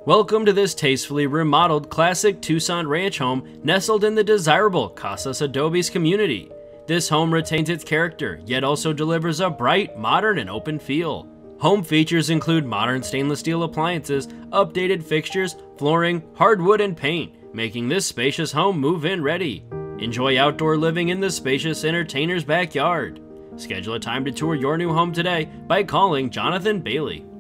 Welcome to this tastefully remodeled classic Tucson ranch home nestled in the desirable Casas Adobes community. This home retains its character, yet also delivers a bright, modern, and open feel. Home features include modern stainless steel appliances, updated fixtures, flooring, hardwood, and paint, making this spacious home move-in ready. Enjoy outdoor living in the spacious entertainer's backyard. Schedule a time to tour your new home today by calling Jonathan Bailey.